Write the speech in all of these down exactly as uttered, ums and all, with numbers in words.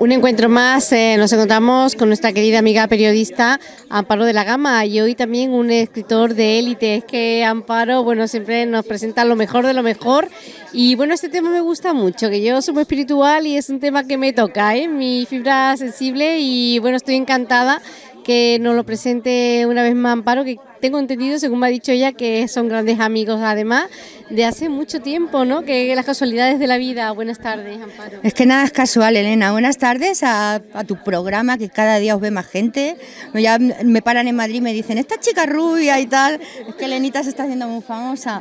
Un encuentro más, eh, nos encontramos con nuestra querida amiga periodista Amparo de la Gama y hoy también un escritor de élite. Es que Amparo, bueno, siempre nos presenta lo mejor de lo mejor y bueno, este tema me gusta mucho, que yo soy muy espiritual y es un tema que me toca, ¿eh? Mi fibra sensible y bueno, estoy encantada que nos lo presente una vez más Amparo, que tengo entendido, según me ha dicho ella, que son grandes amigos además de hace mucho tiempo, ¿no? Que las casualidades de la vida. Buenas tardes, Amparo. Es que nada es casual, Elena. Buenas tardes a, a tu programa, que cada día os ve más gente. Ya me paran en Madrid y me dicen, esta chica rubia y tal, es que Elenita se está haciendo muy famosa.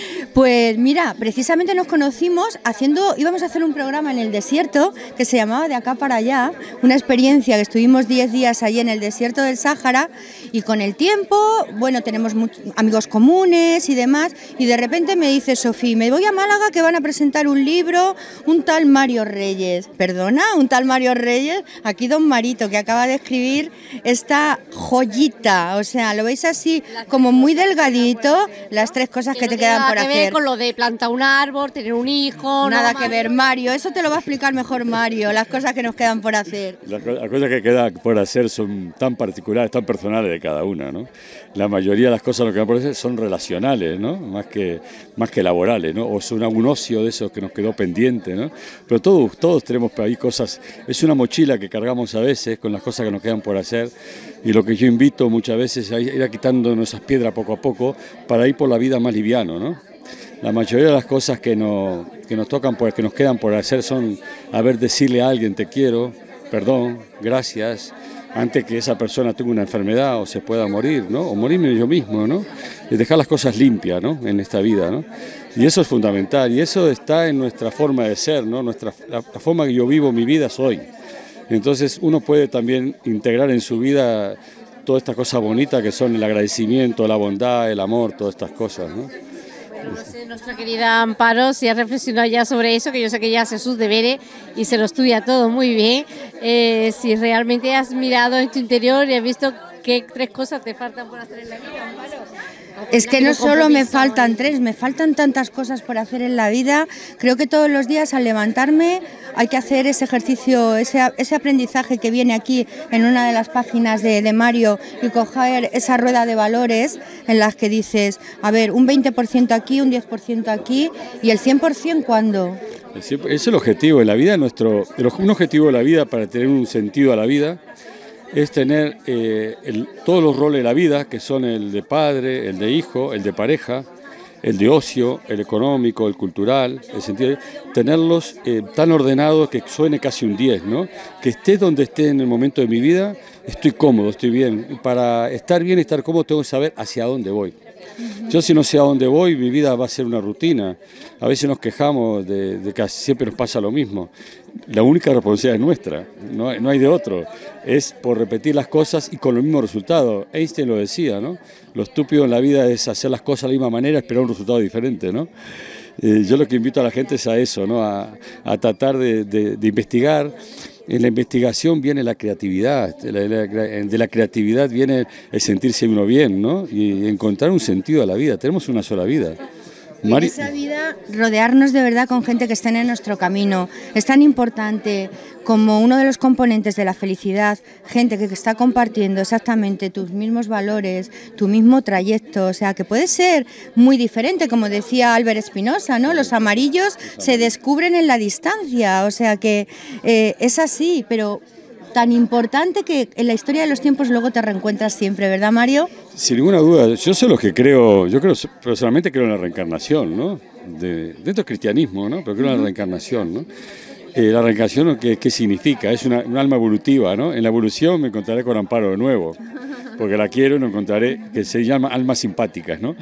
Pues mira, precisamente nos conocimos haciendo, íbamos a hacer un programa en el desierto que se llamaba De acá para allá, una experiencia que estuvimos diez días allí en el desierto del Sáhara y con el tiempo, bueno, tenemos muchos amigos comunes y demás, y de repente me dice Sofía, me voy a Málaga que van a presentar un libro, un tal Mario Reyes. Perdona, un tal Mario Reyes, aquí don Marito, que acaba de escribir esta joyita, o sea, lo veis así como muy delgadito, las tres cosas que, que no te quedan por hacer. hacer. Con lo de plantar un árbol, tener un hijo. Nada no, que ver, Mario, eso te lo va a explicar mejor Mario, las cosas que nos quedan por hacer. Las cosas que quedan por hacer son tan particulares, tan personales de cada una, ¿no? La mayoría de las cosas que quedan por hacer son relacionales, ¿no? Más que, más que laborales, ¿no? O es una, un ocio de esos que nos quedó pendiente, ¿no? Pero todos, todos tenemos ahí cosas, es una mochila que cargamos a veces con las cosas que nos quedan por hacer y lo que yo invito muchas veces es a ir quitándonos esas piedras poco a poco para ir por la vida más liviano, ¿no? La mayoría de las cosas que, no, que nos tocan, por, que nos quedan por hacer son, a ver, decirle a alguien te quiero, perdón, gracias, antes que esa persona tenga una enfermedad o se pueda morir, ¿no? O morirme yo mismo, ¿no? Y dejar las cosas limpias, ¿no? En esta vida, ¿no? Y eso es fundamental, y eso está en nuestra forma de ser, ¿no? Nuestra, la, la forma que yo vivo mi vida soy. Entonces uno puede también integrar en su vida todas estas cosas bonitas que son el agradecimiento, la bondad, el amor, todas estas cosas, ¿no? Bueno, no sé, nuestra querida Amparo, si has reflexionado ya sobre eso, que yo sé que ya hace sus deberes y se lo estudia todo muy bien, eh, si realmente has mirado en tu interior y has visto qué tres cosas te faltan por hacer en la vida, Amparo. Es que no solo me faltan tres, me faltan tantas cosas por hacer en la vida. Creo que todos los días al levantarme hay que hacer ese ejercicio, ese, ese aprendizaje que viene aquí en una de las páginas de, de Mario y coger esa rueda de valores en las que dices, a ver, un veinte por ciento aquí, un diez por ciento aquí y el cien por ciento ¿cuándo? Ese es el objetivo de la vida, nuestro, un objetivo de la vida para tener un sentido a la vida. Es tener eh, el, todos los roles de la vida, que son el de padre, el de hijo, el de pareja, el de ocio, el económico, el cultural, el sentido de tenerlos eh, tan ordenados que suene casi un diez, ¿no? Que esté donde esté en el momento de mi vida, estoy cómodo, estoy bien. Para estar bien y estar cómodo tengo que saber hacia dónde voy. Yo si no sé a dónde voy, mi vida va a ser una rutina. A veces nos quejamos de, de que siempre nos pasa lo mismo. La única responsabilidad es nuestra, no hay, no hay de otro. Es por repetir las cosas y con los mismos resultados. Einstein lo decía, ¿no? Lo estúpido en la vida es hacer las cosas de la misma manera, esperar un resultado diferente, ¿no? Eh, yo lo que invito a la gente es a eso, ¿no? A, a tratar de, de, de investigar. En la investigación viene la creatividad, de la, de, la, de la creatividad viene el sentirse uno bien, ¿no? Y encontrar un sentido a la vida. Tenemos una sola vida. Y en esa vida, rodearnos de verdad con gente que esté en nuestro camino. Es tan importante como uno de los componentes de la felicidad, gente que está compartiendo exactamente tus mismos valores, tu mismo trayecto, o sea, que puede ser muy diferente, como decía Albert Espinosa, ¿no? Los amarillos se descubren en la distancia, o sea que eh, es así, pero tan importante que en la historia de los tiempos luego te reencuentras siempre, ¿verdad, Mario? Sin ninguna duda, yo soy lo que creo, yo creo, personalmente creo en la reencarnación, ¿no? De, dentro del cristianismo, ¿no? Pero creo en la reencarnación, ¿no? Eh, la reencarnación, ¿qué, qué significa? Es una, un alma evolutiva, ¿no? En la evolución me encontraré con Amparo de nuevo, porque la quiero y no encontraré, que se llama almas simpáticas, ¿no?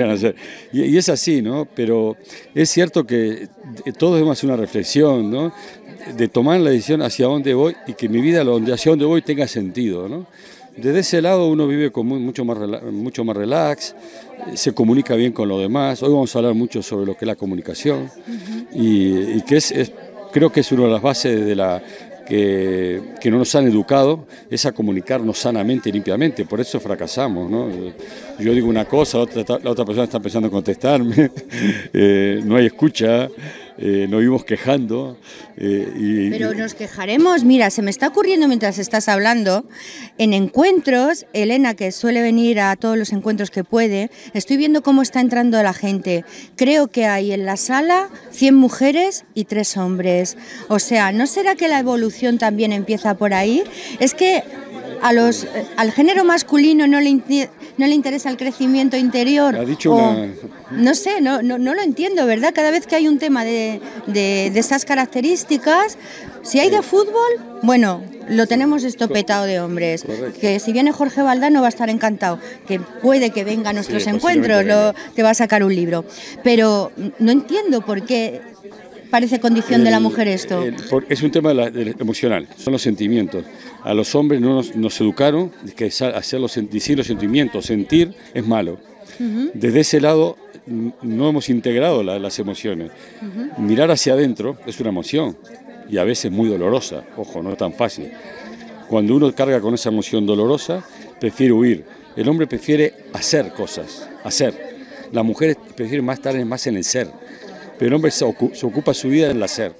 y, y es así, ¿no? Pero es cierto que todos debemos hacer una reflexión, ¿no? De tomar la decisión hacia dónde voy y que mi vida hacia dónde voy tenga sentido, ¿no? Desde ese lado uno vive con mucho más, mucho más relax, se comunica bien con los demás. Hoy vamos a hablar mucho sobre lo que es la comunicación uh-huh. y, y que es, es, creo que es una de las bases de la que, que no nos han educado, es a comunicarnos sanamente y limpiamente, por eso fracasamos, ¿no? Yo digo una cosa, la otra, la otra persona está empezando a contestarme, eh, no hay escucha. eh, nos vimos quejando. Eh, y, Pero nos quejaremos, mira, se me está ocurriendo mientras estás hablando, en encuentros, Elena, que suele venir a todos los encuentros que puede, estoy viendo cómo está entrando la gente. Creo que hay en la sala cien mujeres y tres hombres. O sea, ¿no será que la evolución también empieza por ahí? Es que a los, al género masculino no le, no le interesa el crecimiento interior. Ha dicho o, una... No sé, no, no, no lo entiendo, ¿verdad? Cada vez que hay un tema de, de, de estas características, si hay de fútbol, bueno, lo tenemos estopetado de hombres. Correcto. Que si viene Jorge Valdano va a estar encantado, que puede que venga a nuestros sí, encuentros, lo, que va a sacar un libro. Pero no entiendo por qué parece condición el, de la mujer esto. El, por, es un tema de la, de emocional, son los sentimientos. A los hombres no nos, nos educaron que hacer los, decir los sentimientos, sentir es malo. Uh-huh. Desde ese lado no hemos integrado la, las emociones. Uh-huh. Mirar hacia adentro es una emoción y a veces muy dolorosa, ojo, no es tan fácil. Cuando uno carga con esa emoción dolorosa, prefiere huir. El hombre prefiere hacer cosas, hacer. La mujer prefiere más estar más en el ser. Pero el hombre se ocupa, se ocupa su vida en el hacer.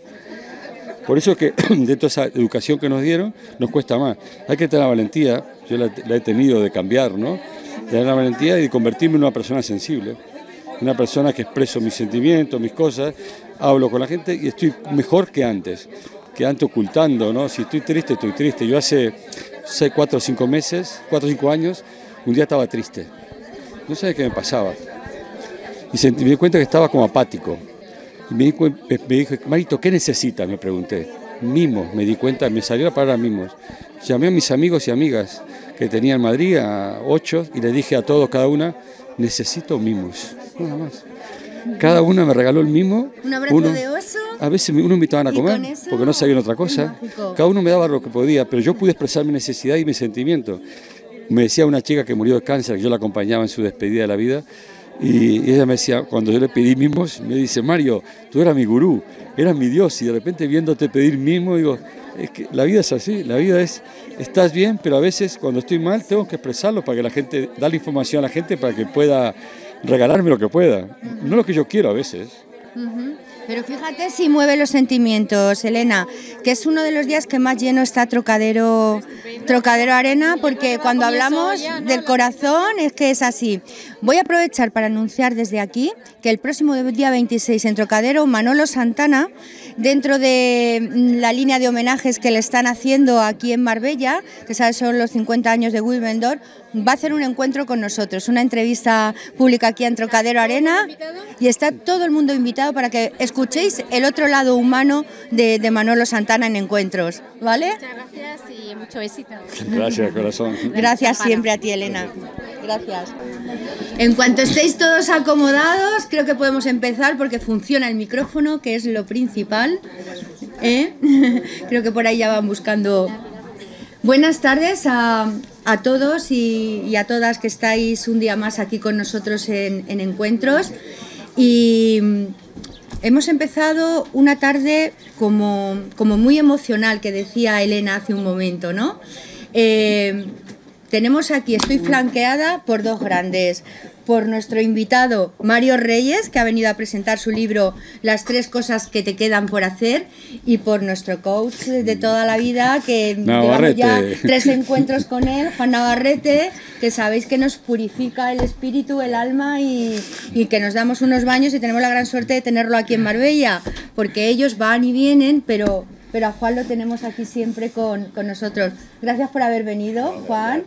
Por eso es que de toda esa educación que nos dieron, nos cuesta más. Hay que tener la valentía, yo la, la he tenido de cambiar, ¿no? Tener la valentía de convertirme en una persona sensible, una persona que expreso mis sentimientos, mis cosas, hablo con la gente y estoy mejor que antes, que antes ocultando, ¿no? Si estoy triste, estoy triste. Yo hace seis, cuatro o cinco meses, cuatro o cinco años, un día estaba triste. No sé qué me pasaba. Y sentí, me di cuenta que estaba como apático. Y me, di, me dijo, Marito, ¿qué necesitas? Me pregunté. Mimos, me di cuenta, me salió la palabra mimos. Llamé a mis amigos y amigas que tenía en Madrid, a ocho, y les dije a todos, cada una, necesito mimos, nada más. Cada una me regaló el mimo. ¿Un abrazo uno, de oso? A veces uno me invitaban a comer, porque no sabían otra cosa. Cada uno me daba lo que podía, pero yo pude expresar mi necesidad y mi sentimiento. Me decía una chica que murió de cáncer, que yo la acompañaba en su despedida de la vida, y ella me decía, cuando yo le pedí mimos, me dice, Mario, tú eras mi gurú, eras mi Dios, y de repente viéndote pedir mimos, digo, es que la vida es así, la vida es, estás bien, pero a veces cuando estoy mal tengo que expresarlo para que la gente, darle información a la gente para que pueda regalarme lo que pueda, no lo que yo quiero a veces. Uh-huh. Pero fíjate si mueve los sentimientos, Elena, que es uno de los días que más lleno está Trocadero, Trocadero Arena, porque cuando hablamos del corazón es que es así. Voy a aprovechar para anunciar desde aquí que el próximo día veintiséis en Trocadero, Manolo Santana, dentro de la línea de homenajes que le están haciendo aquí en Marbella, que sabes son los cincuenta años de Wilmendor, va a hacer un encuentro con nosotros, una entrevista pública aquí en Trocadero Arena, y está todo el mundo invitado para que escuchéis el otro lado humano de, de Manolo Santana en encuentros, ¿vale? Muchas gracias y mucho éxito. Gracias, corazón. Gracias siempre a ti, Elena. Gracias. En cuanto estéis todos acomodados, creo que podemos empezar porque funciona el micrófono, que es lo principal. ¿Eh? Creo que por ahí ya van buscando. Buenas tardes a, a todos y, y a todas que estáis un día más aquí con nosotros en, en Encuentros. Y hemos empezado una tarde como, como muy emocional, que decía Elena hace un momento, ¿no? Eh, tenemos aquí, estoy flanqueada por dos grandes, por nuestro invitado Mario Reyes, que ha venido a presentar su libro Las tres cosas que te quedan por hacer, y por nuestro coach de toda la vida, que llevamos ya tres encuentros con él, Juan Navarrete, que sabéis que nos purifica el espíritu, el alma, y, y que nos damos unos baños, y tenemos la gran suerte de tenerlo aquí en Marbella, porque ellos van y vienen, pero... pero a Juan lo tenemos aquí siempre con, con nosotros. Gracias por haber venido, Juan.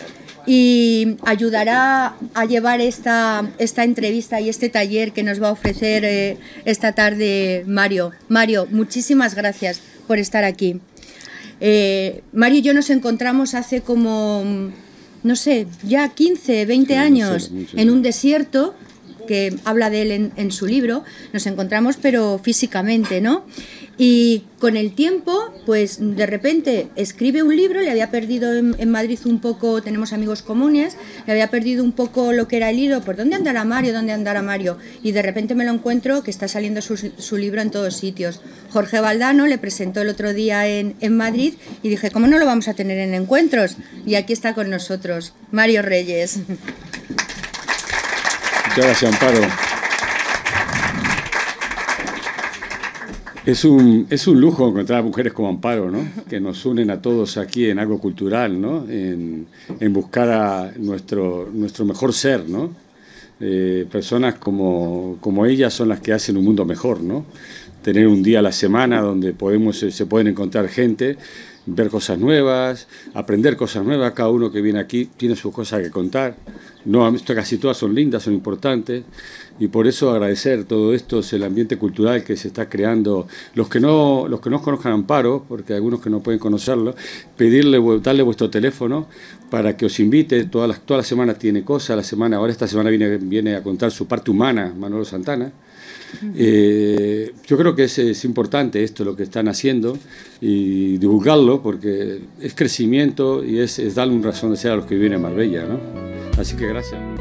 Y ayudará a llevar esta, esta entrevista y este taller que nos va a ofrecer eh, esta tarde Mario. Mario, muchísimas gracias por estar aquí. Eh, Mario y yo nos encontramos hace como, no sé, ya quince, veinte años en un desierto, que habla de él en, en su libro. Nos encontramos pero físicamente, ¿no? Y con el tiempo, pues de repente escribe un libro, le había perdido en, en Madrid un poco, tenemos amigos comunes, le había perdido un poco lo que era el hilo, ¿por dónde andará Mario? ¿Dónde andará Mario? Y de repente me lo encuentro que está saliendo su, su libro en todos sitios. Jorge Valdano le presentó el otro día en, en Madrid y dije, ¿cómo no lo vamos a tener en Encuentros? Y aquí está con nosotros, Mario Reyes. Muchas gracias, Amparo. Es un, es un lujo encontrar mujeres como Amparo, ¿no? Que nos unen a todos aquí en algo cultural, ¿no? En, en buscar a nuestro, nuestro mejor ser, ¿no? Eh, personas como, como ellas son las que hacen un mundo mejor, ¿no? Tener un día a la semana donde podemos, se pueden encontrar gente, ver cosas nuevas, aprender cosas nuevas. Cada uno que viene aquí tiene sus cosas que contar. No, casi todas son lindas, son importantes, y por eso agradecer todo esto, es el ambiente cultural que se está creando. Los que no, los que no conozcan Amparo, porque hay algunos que no pueden conocerlo, pedirle, darle vuestro teléfono para que os invite. Todas las, todas las semanas tiene cosas, la semana, ahora esta semana viene, viene a contar su parte humana, Manolo Santana. Eh, yo creo que es, es importante esto, lo que están haciendo, y divulgarlo, porque es crecimiento y es, es darle un razón de ser a los que viven en Marbella, ¿no? Así que gracias.